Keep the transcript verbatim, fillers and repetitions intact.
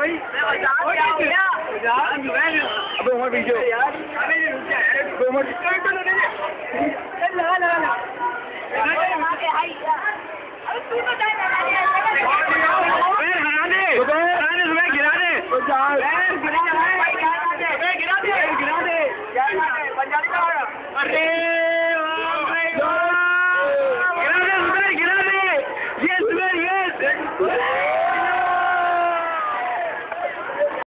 अबे उमर पीछे यार, अबे उमर लगा लगा लगा हरा दे, हरा दे, सुबह गिरा दे, गिरा दे, गिरा दे, गिरा दे, पंजाबी का। अरे